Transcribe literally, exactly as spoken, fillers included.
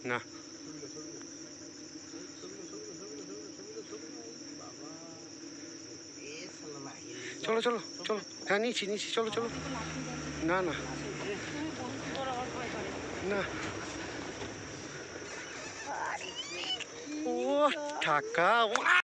না চলো চলো চলো, হ্যাঁ নিয়েছি নিয়েছি, চলো চলো। না না না, ও টাকা